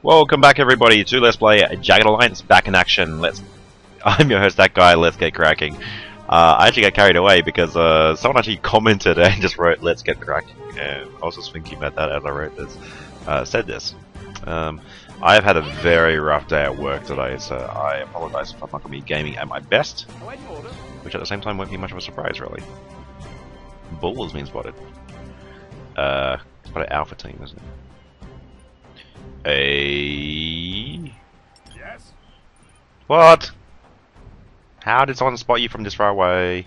Welcome back, everybody, to Let's Play Jagged Alliance back in action. I'm your host, that guy. Let's get cracking. I actually got carried away because someone actually commented and just wrote "Let's get cracking," and I was just thinking about that as I wrote this. Said this. I have had a very rough day at work today, so I apologize if I'm not going to be gaming at my best, which at the same time won't be much of a surprise, really. Bull has been spotted. It's about an alpha team, isn't it? Yes. What? How did someone spot you from this far away?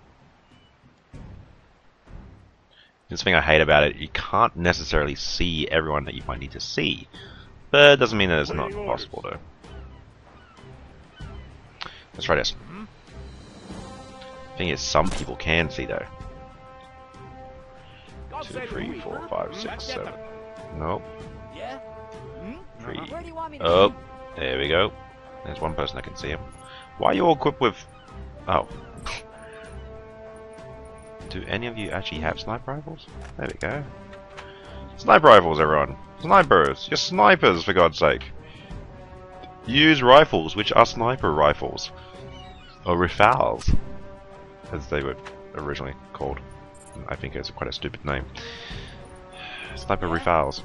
This thing I hate about it, you can't necessarily see everyone that you might need to see. But it doesn't mean that it's not possible though. Let's try this. Thing is, some people can see though. 2, 3, 4, 5, 6, 7. Nope. 3. Oh, there we go. There's one person that can see him. Why are you all equipped with... Oh. Do any of you actually have sniper rifles? There we go. Sniper rifles, everyone. Snipers. You're snipers, for God's sake. Use rifles, which are sniper rifles. Or rifles, as they were originally called. I think it's quite a stupid name. Sniper rifles.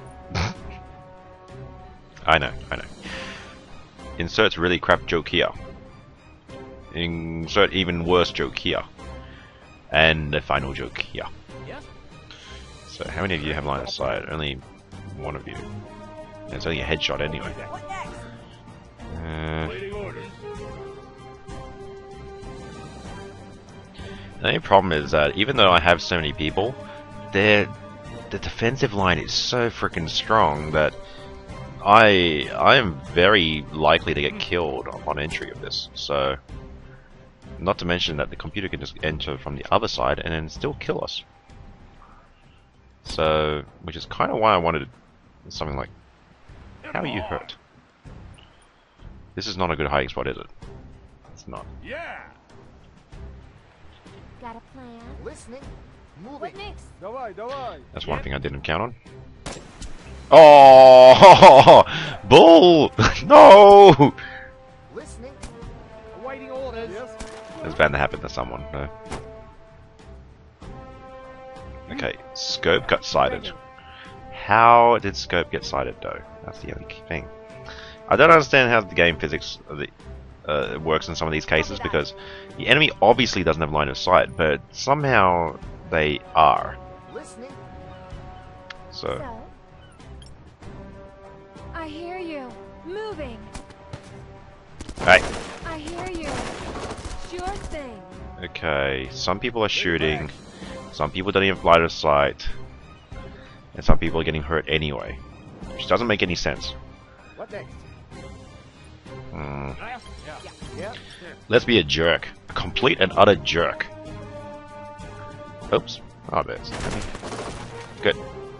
I know. Insert really crap joke here. Insert even worse joke here. And the final joke here. So how many of you have line of sight? Only one of you. It's only a headshot anyway. The only problem is that even though I have so many people, the defensive line is so freaking strong that I am very likely to get killed upon entry of this. So, not to mention that the computer can just enter from the other side and then still kill us. So, which is kind of why I wanted something like, how are you hurt? This is not a good hiding spot, is it? It's not. Yeah. Got a plan? Listening. Moving. What next? That's one thing I didn't count on. Oh, bull! No! Listening. Awaiting orders. Yes. It's bound to happen to someone. No. Okay, scope got sighted. How did scope get sighted, though? That's the only thing. I don't understand how the game physics works in some of these cases, because the enemy obviously doesn't have line of sight, but somehow they are. Listening. So. I hear you. Moving. Hey. I hear you. Sure thing. Okay, some people are shooting, some people don't even have line of sight, and some people are getting hurt anyway, which doesn't make any sense. What next? Let's be a jerk. A complete and utter jerk. Oops. Oh, there's good.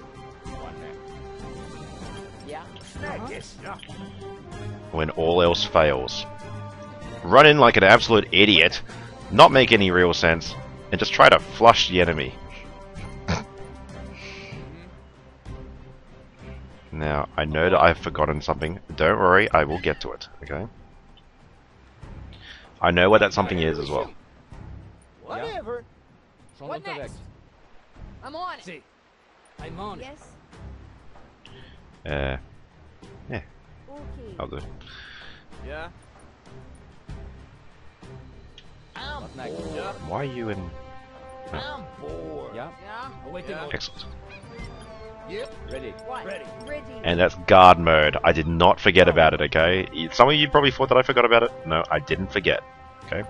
When all else fails, run in like an absolute idiot, not make any real sense, and just try to flush the enemy. Now, I know that I've forgotten something. Don't worry, I will get to it, okay? I know what that something is as well. Whatever. What next? I'm on it. See, I'm on it. Yes. Yeah, Okay. I'll do. Yeah. I'm next? bored. Yeah. Why are you in... I'm bored. Yeah. Awaiting orders. Excellent. Yep. Ready. What? Ready. Ready. And that's guard mode. I did not forget about it, okay? Some of you probably thought that I forgot about it. No, I didn't forget. Okay.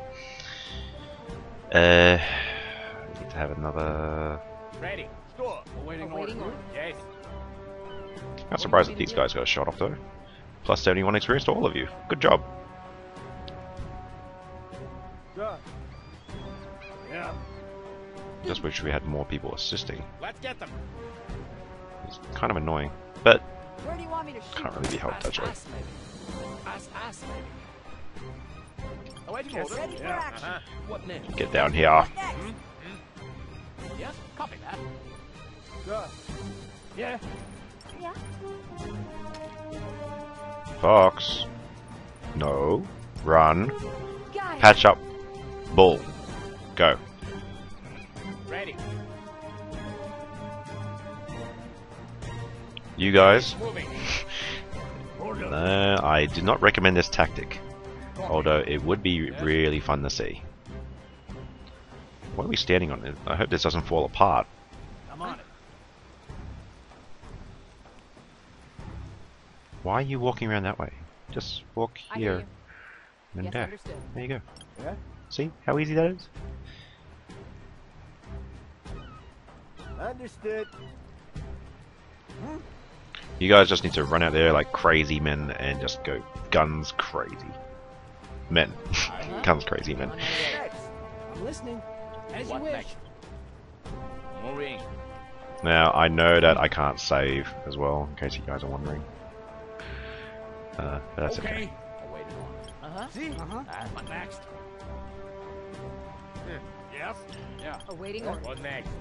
We need to have another... Ready. Store. Awaiting orders. Yes. Not surprised that these guys got a shot off though. Plus 71 experience to all of you. Good job. Yeah. Just wish we had more people assisting. Let's get them. It's kind of annoying, but Where do you want me to shoot? can't really be helped actually. Us, maybe. Us, maybe. Awaiting Yes. orders. Ready for action. What next? Get down here. What next? Yes. Copy that. Yeah. Yeah. Fox. No. Run. Got it. Patch up. Bull. Go. Ready. You guys. Moving. No, I do not recommend this tactic. Although it would be really fun to see. What are we standing on? I hope this doesn't fall apart. I'm on it. Why are you walking around that way? Just walk I hear here you. and Yes, there. understood. There you go. Yeah? See how easy that is? Understood. You guys just need to run out there like crazy men and just go guns crazy. Men. Guns crazy men. Next. I'm listening. As you What wish. next? Moving. Now I know that I can't save as well, in case you guys are wondering. But that's okay. Awaiting orders. Uh-huh. See? What next? Yes. Yeah. Awaiting orders. What next?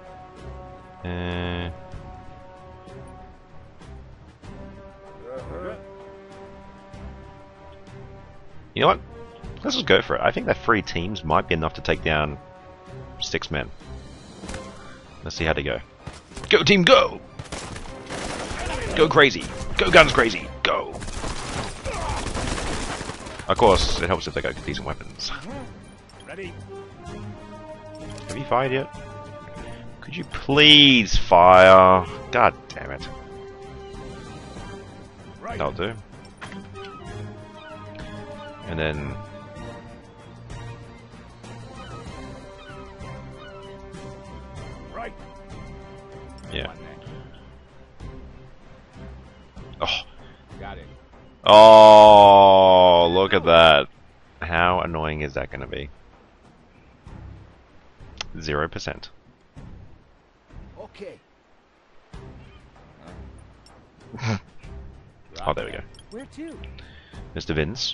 You know what? Let's just go for it. I think that 3 teams might be enough to take down 6 men. Let's see how they go. Go team, go! Go crazy! Go guns crazy! Go! Of course, it helps if they got decent weapons. Ready. Have you fired yet? Could you please fire? God damn it. Right. That'll do. And then... Right. yeah. What next? Oh, Got it. oh, look at that. How annoying is that going to be? 0%. Okay. Oh, there we go. Where to? Mr. Vince.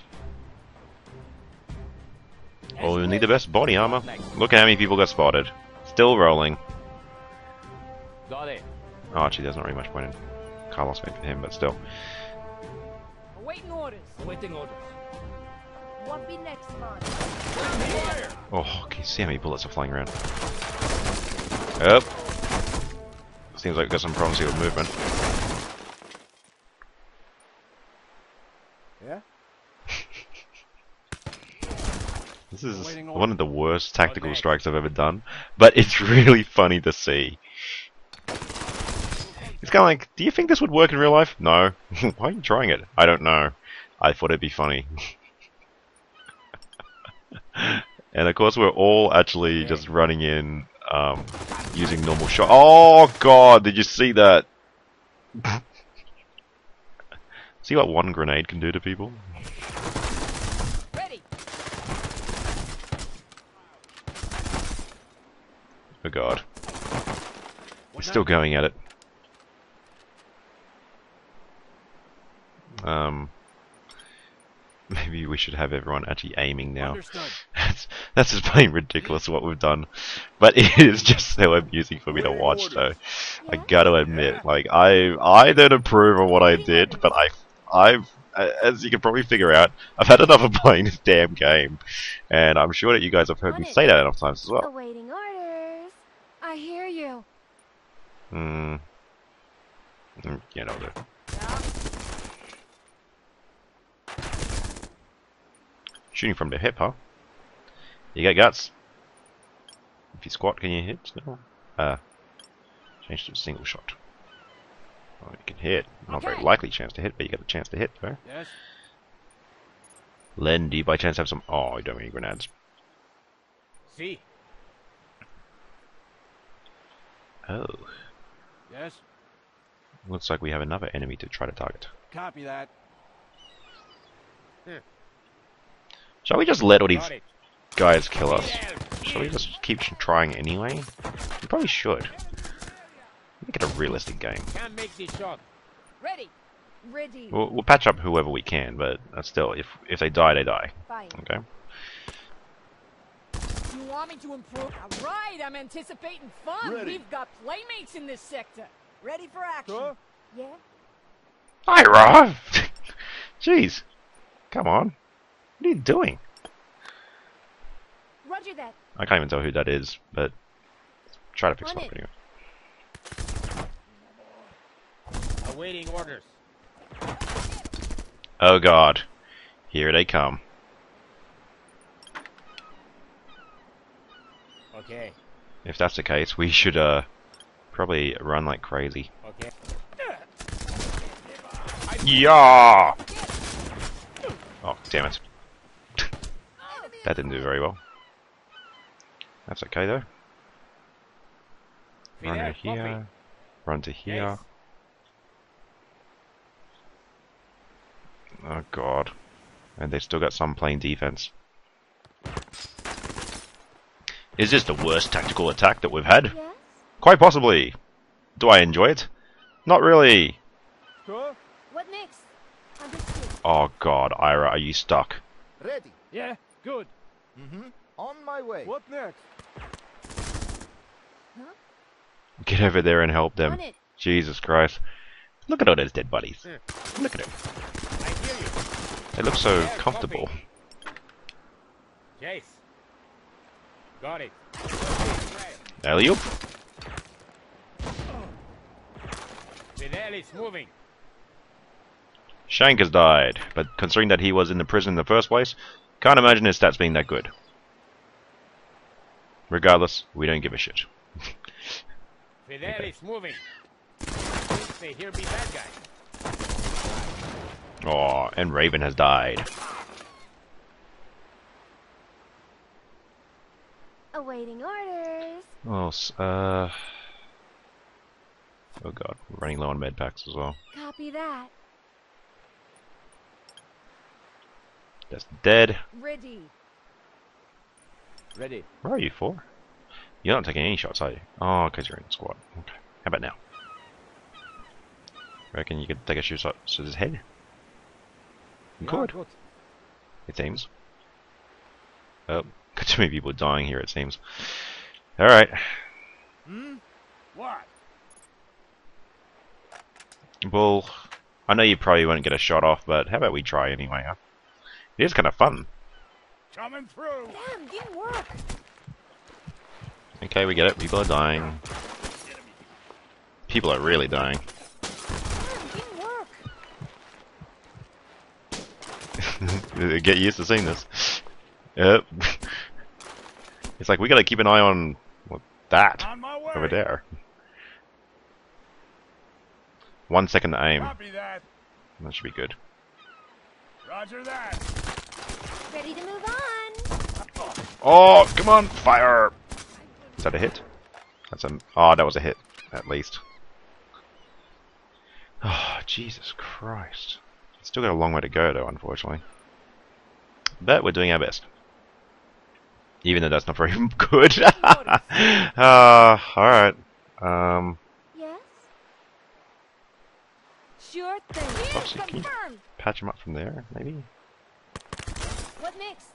Oh, we need the best body armor. Look at how many people got spotted. Still rolling. Got it. Oh, actually, there's not really much point in Carlos maybe for him, but still. Awaiting orders. Awaiting orders. What be next, man? Oh, can you see how many bullets are flying around? Yep. Seems like we've got some problems here with movement. Yeah? This is Awaiting one of the worst tactical Okay. strikes I've ever done, but it's really funny to see. It's kind of like, do you think this would work in real life? No. Why are you trying it? I don't know. I thought it'd be funny. And of course we're all actually just running in, using normal shot. Oh god, did you see that? See what one grenade can do to people? Ready. Oh god. We're still going at it. Maybe we should have everyone actually aiming now. Understood. That's just plain ridiculous what we've done. But it is just so amusing for me to watch though. I gotta admit, like I don't approve of what I did, but I've as you can probably figure out, I've had enough of playing this damn game. And I'm sure that you guys have heard me say that enough times as well. Awaiting orders. I hear you. Yeah, no, do. Shooting from the hip, huh? You got guts. If you squat, can you hit still? Change to a single shot. Oh, you can hit. Not very Okay. likely chance to hit, but you get a chance to hit, though. Yes. Len, do you by chance have some... Oh, you don't have any grenades. See. Oh. Yes. Looks like we have another enemy to try to target. Copy that. Shall we just let all these Got it. guys kill us? Shall we just keep trying anyway? We probably should. Make it a realistic game. Can't make this shot. Ready. Ready. We'll patch up whoever we can, but still, if they die, they die. Fine. Okay? You want me to improve? All right, I'm anticipating fun. Ready. We've got playmates in this sector. Ready for action. Huh? Yeah. Hi, Rob! Jeez. Come on. What are you doing? Roger that. I can't even tell who that is, but try to fix On it up it. anyway. Awaiting orders. Oh god. Here they come. Okay. If that's the case, we should probably run like crazy. Okay. Yeah! Oh, damn it. That didn't do very well. That's okay though. Run to here. Run to here. Yes. Oh god. And they've still got some playing defense. Is this the worst tactical attack that we've had? Yes? Quite possibly. Do I enjoy it? Not really. Huh? What next? Understood. Oh god, Ira, are you stuck? Ready. Yeah, good. Mm-hmm. On my way. What next? Get over there and help them. On it. Jesus Christ. Look at all those dead bodies. Look at them. I hear you. They look so Yeah, comfortable. copy. Chase. Got it. Alley-oop. Fidel is moving. Shank has died, but considering that he was in the prison in the first place, can't imagine his stats being that good. Regardless, we don't give a shit. Fidel Okay. is moving. Think they hear me bad guy. Oh, and Raven has died. Awaiting orders. Oh, oh god, we're running low on med packs as well. Copy that. That's dead. Ready. Ready. Where are you for? You're not taking any shots, are you? Oh, because you're in the squad. Okay. How about now? Reckon you could take a shot to his head? You Yeah, could. good. It seems. Oh, got too many people dying here, it seems. Alright. Hmm? What? Well, I know you probably won't get a shot off, but how about we try anyway, huh? It is kind of fun. Coming through. Damn, didn't work. Okay, we get it. People are dying. People are really dying. Damn, didn't work. Get used to seeing this. Yep. It's like we gotta keep an eye on that On my way. over there. 1 second to aim. Copy that. That should be good. Roger that. Ready to move on. Oh, come on, fire! Is that a hit? That's a. Oh, that was a hit, at least. Oh, Jesus Christ. Still got a long way to go, though, unfortunately. But we're doing our best. Even though that's not very good. Alright. Yes? Sure thing. Foxy, can you Confirmed. patch him up from there, maybe? What next?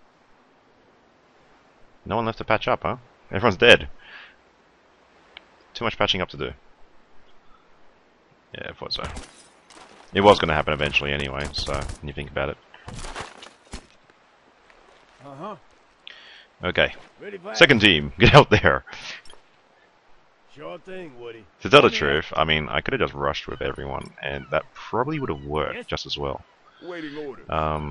No one left to patch up, huh? Everyone's dead. Too much patching up to do. Yeah, I thought so. It was going to happen eventually anyway, so when you think about it. Uh-huh. Okay, Ready, Black? second team, get out there. Sure thing, Woody. To tell the truth, I mean, I could have just rushed with everyone, and that probably would have worked Yes. just as well. Waiting orders. Um,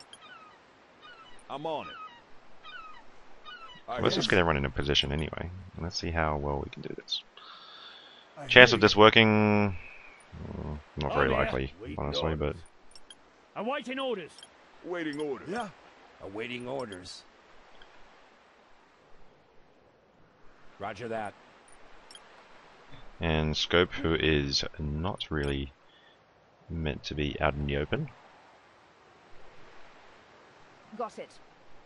I'm on it. let's just get everyone in a position anyway. And let's see how well we can do this. I Chance hear of this working, not very Oh, yeah. likely, Waiting honestly, but orders. Awaiting orders. you. Waiting orders. Yeah. Awaiting orders. Roger that. and Scope, who is not really meant to be out in the open. Got it.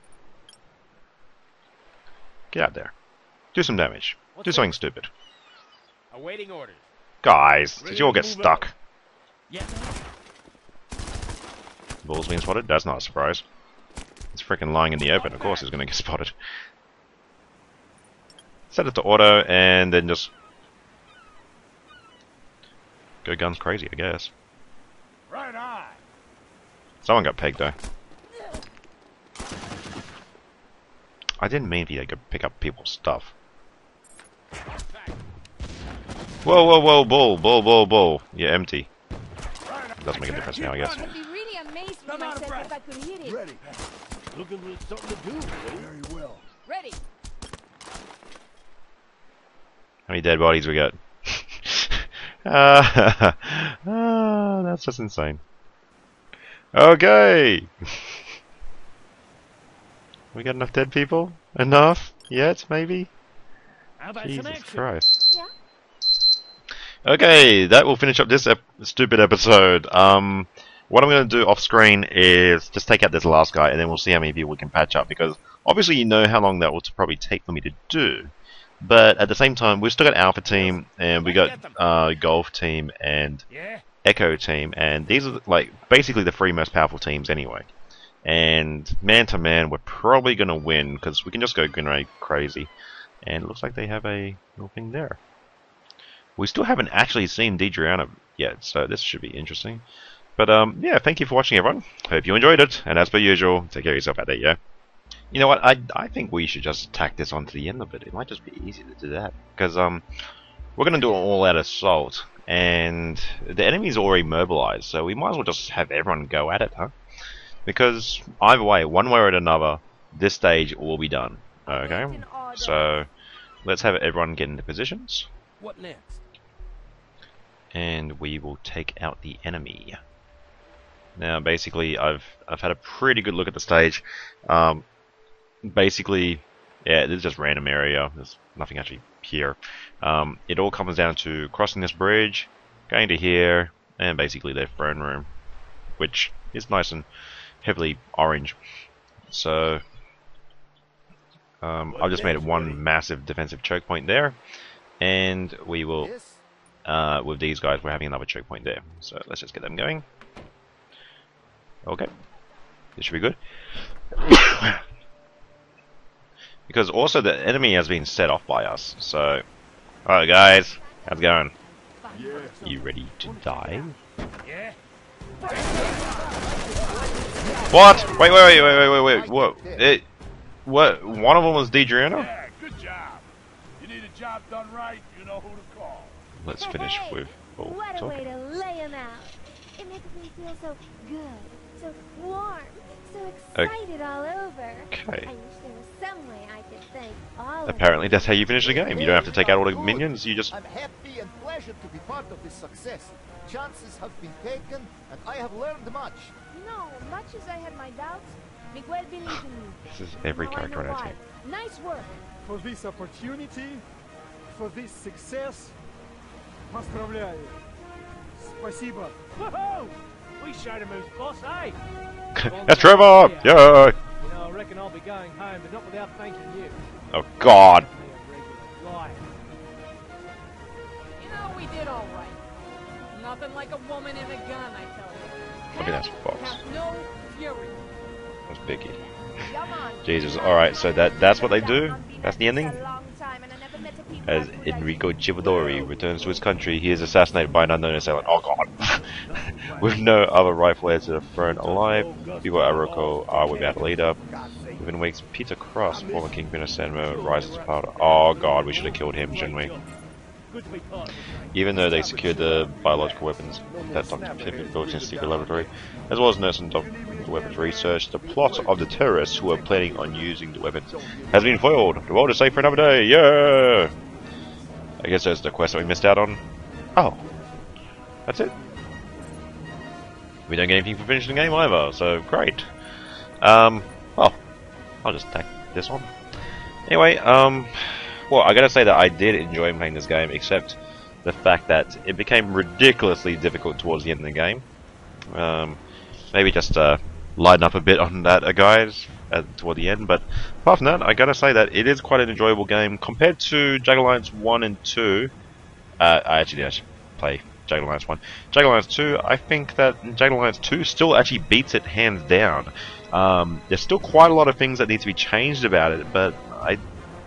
Get out there. Do some damage. Do something stupid. Awaiting orders. Guys, Ready did you all to get move stuck? out. Yeah. Bull's being spotted? That's not a surprise. It's freaking lying in the open, of course he's gonna get spotted. Set it to auto and then just go guns crazy, I guess. Right eye. Someone got pegged though. I didn't mean for you to go pick up people's stuff. Whoa, whoa, whoa, bull. You're empty. Doesn't make a difference now, I guess. I'd be really amazed when I said if I could hit it. Ready. Looking for something to do. Very well. Ready. How many dead bodies we got? That's just insane. Okay. We got enough dead people? Enough? Yet, maybe? How about some Jesus action? Christ. Yeah. Okay, that will finish up this stupid episode. What I'm going to do off screen is just take out this last guy, and then we'll see how many people we can patch up, because obviously you know how long that will probably take for me to do. But at the same time, we've still got Alpha Team, and we got Golf Team, and Yeah? Echo Team, and these are like basically the three most powerful teams anyway. And man to man, we're probably going to win, because we can just go Grenade crazy. And it looks like they have a little thing there. We still haven't actually seen D'Adriana yet, so this should be interesting. But yeah, thank you for watching, everyone. Hope you enjoyed it, and as per usual, take care of yourself out there, yeah? You know what, I think we should just tack this onto the end of it. It might just be easy to do that. Because we're going to do an all-out assault, and the enemy's already mobilized, so we might as well just have everyone go at it, huh? Because either way, one way or another, this stage will be done. Okay? So, let's have everyone get into positions. What next? And we will take out the enemy. Now, basically, I've had a pretty good look at the stage. Basically, yeah, this is just random area. There's nothing actually here. It all comes down to crossing this bridge, going to here, and basically their throne room, which is nice and heavily orange. So, I've just made it one massive defensive choke point there, and we will. Yes. With these guys, we're having another choke point there. So let's just get them going. Okay, this should be good. Because also the enemy has been set off by us. So, alright guys, how's it going? Yeah. You ready to die? Yeah? What? Wait. Whoa. What? One of them was D'Adriana? Yeah, good job. You need a job done right, you know who to call. Let's finish with. What a talk. way to lay him out. It makes me feel so good, so warm, so excited all over. Okay. I wish there was some way I could thank all of Apparently that's how you finish the game. You don't have to take out all the minions, you just... I'm happy and pleasure to be part of this success. Chances have been taken, and I have learned much. No, much as I had my doubts, Miguel believed in me. This is every Now I character know on our why. team. Nice work. For this opportunity, for this success, поздравляю. Спасибо. Woohoo! We showed him who's boss, eh? That's Trevor! Yeah! You know, I reckon I'll be going home, but not without thanking you. Oh god! Me a regular liar. You know, we did all right. Nothing like a woman and a gun, I tell you. Okay, that's false. Have no fury. That's Vicky. Come on. Jesus, alright, so that's what they do? That's the ending? As Enrico Civadori returns to his country, he is assassinated by an unknown assailant. Oh god! With no other rightful heir to the throne alive, people at Aroko are without a leader. Within weeks, Peter Cross, former Kingpin of Sanmo, rises to power. Oh god, we should have killed him, shouldn't we? Good to be part of the train. Even though they secured the biological weapons that Dr. Pippin built in his secret laboratory, as well as nurse and Dr. Weapons research, the plot of the terrorists who are planning on using the weapons has been foiled. The world is safe for another day, yeah! I guess that's the quest that we missed out on. Oh. That's it. We don't get anything for finishing the game either, so great. Well, I'll just tack this on. Anyway, well, I gotta say that I did enjoy playing this game, except the fact that it became ridiculously difficult towards the end of the game. Maybe just lighten up a bit on that, guys, toward the end. But apart from that, I gotta say that it is quite an enjoyable game compared to Jagged Alliance 1 and 2. I should play Jagged Alliance 1. Jagged Alliance 2, I think that Jagged Alliance 2 still actually beats it hands down. There's still quite a lot of things that need to be changed about it, but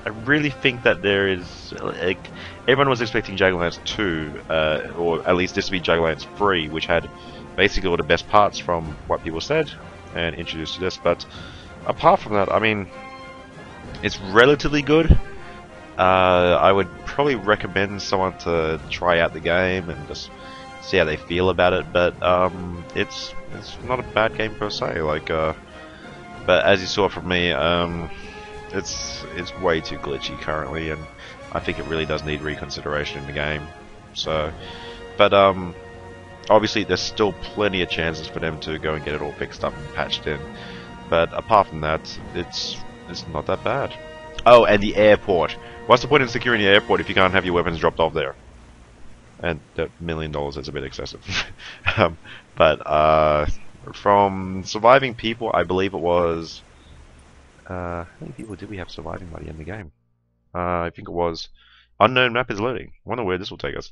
I really think that there is like everyone was expecting Jagged Alliance 2, or at least this to be Jagged Alliance 3, which had basically all the best parts from what people said and introduced to this. But apart from that, I mean, it's relatively good. I would probably recommend someone to try out the game and just see how they feel about it. But it's not a bad game per se. Like, but as you saw from me, it's way too glitchy currently, and I think it really does need reconsideration in the game. So, but obviously there's still plenty of chances for them to go and get it all fixed up and patched in. But apart from that, it's not that bad. Oh, and the airport. What's the point in securing the airport if you can't have your weapons dropped off there? And $1 million is a bit excessive. But from surviving people, I believe it was. How many people did we have surviving by the end of the game? I think it was. Unknown map is loading. I wonder where this will take us.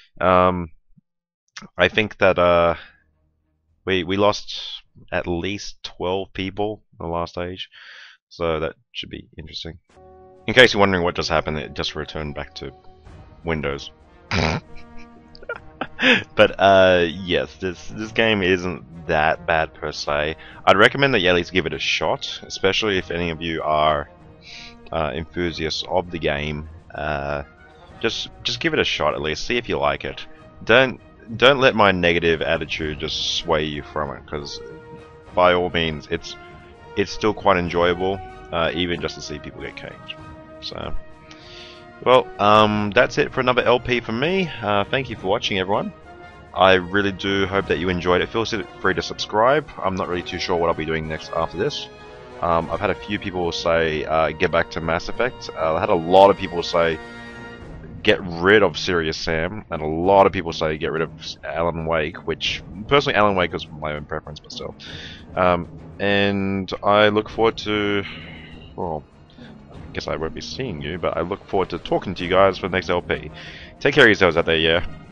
I think that we lost at least 12 people in the last stage, so that should be interesting. In case you're wondering what just happened, it just returned back to Windows. But yes, this game isn't that bad per se. I'd recommend that you at least give it a shot, especially if any of you are enthusiasts of the game. Just give it a shot at least, see if you like it. Don't let my negative attitude just sway you from it, because by all means, it's still quite enjoyable, even just to see people get caged. So, well, that's it for another LP from me. Thank you for watching, everyone. I really do hope that you enjoyed it. Feel free to subscribe. I'm not really too sure what I'll be doing next after this. I've had a few people say get back to Mass Effect. I had a lot of people say get rid of Serious Sam, and a lot of people say get rid of Alan Wake, which personally Alan Wake is my own preference, but still. And I look forward to, well, I guess I won't be seeing you, but I look forward to talking to you guys for the next LP. Take care of yourselves out there, yeah.